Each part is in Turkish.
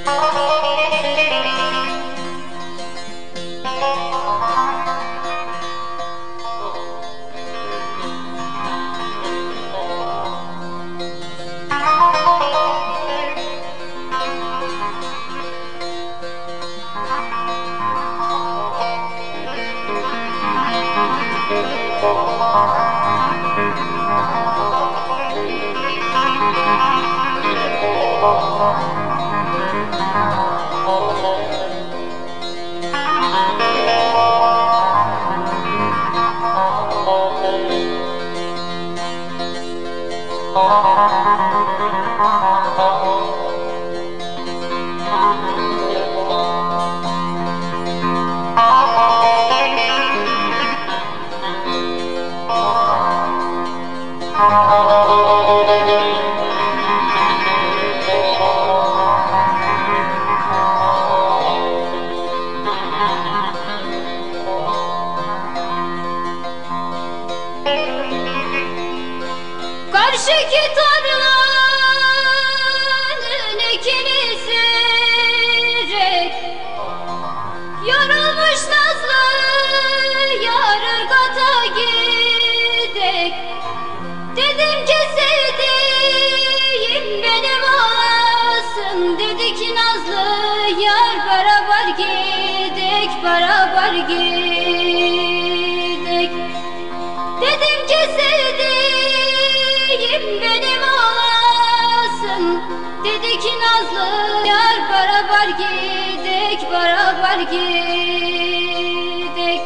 Karşıki tarlanın ekini sürek, yorulmuş nazlı yar ırgata gidek. Dedim ki sevdiğim benim olasın, dedi ki nazlı yar beraber gidek, beraber gidek. Dedim ki sevdiğim benim olasın, dedi ki nazlı yar beraber gidek, beraber gidek.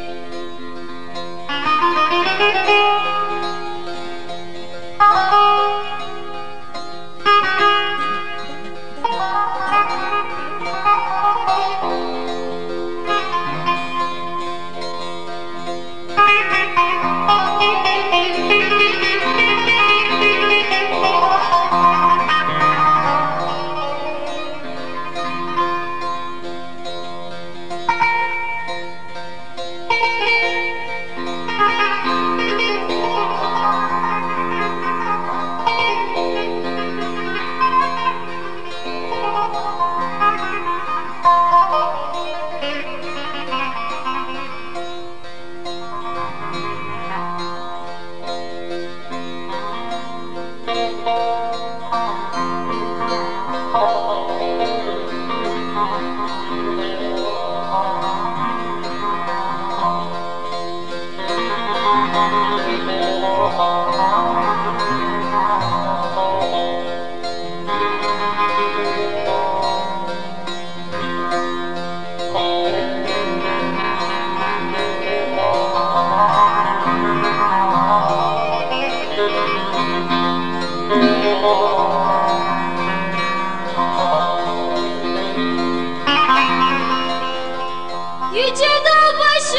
Yüce dağ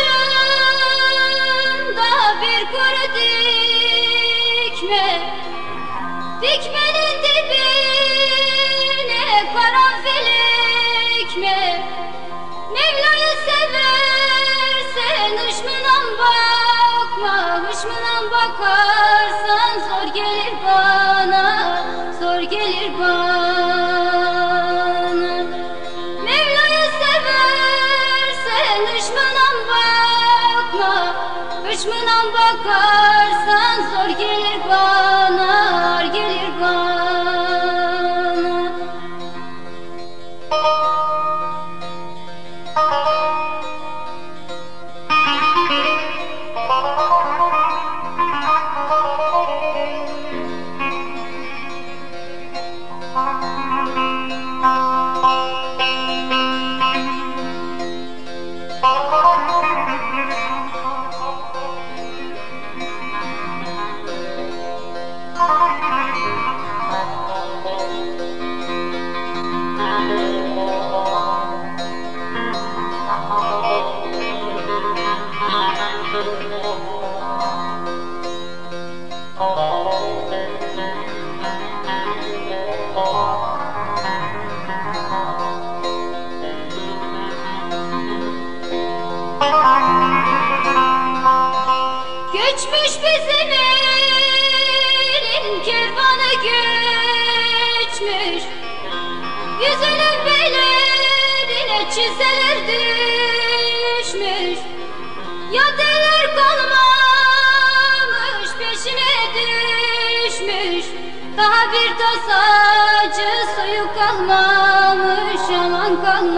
başında bir kuru dikme, dikmenin dibine karanfil ekme. Mevla'yı seversen hışmından bakma, hışmından bakarsan zor gelir bana, zor gelir bana. Mevla'yı seversen hışmından bakma, hışmından bakarsan zor gelir bana, zor gelir bana. Yüzünün beline çizeler düşmüş, ya deler kalmamış peşine düşmüş. Daha bir tas acı suyu kalmamış, aman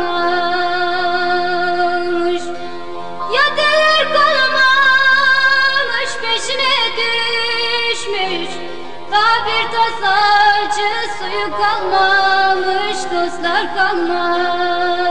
kalmamış. Ya deler kalmamış peşine düşmüş. Daha bir tas acı suyu kalmamış, dostlar kalmamış.